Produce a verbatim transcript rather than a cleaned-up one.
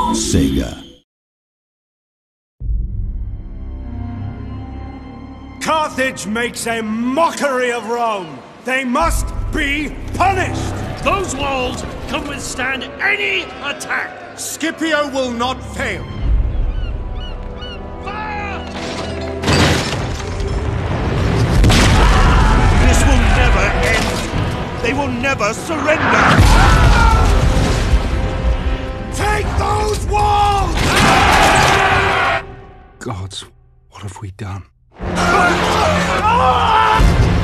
Sega. Carthage makes a mockery of Rome. They must be punished. Those walls can withstand any attack. Scipio will not fail. Fire! This will never end. They will never surrender. Take those walls! Gods, what have we done? Ah!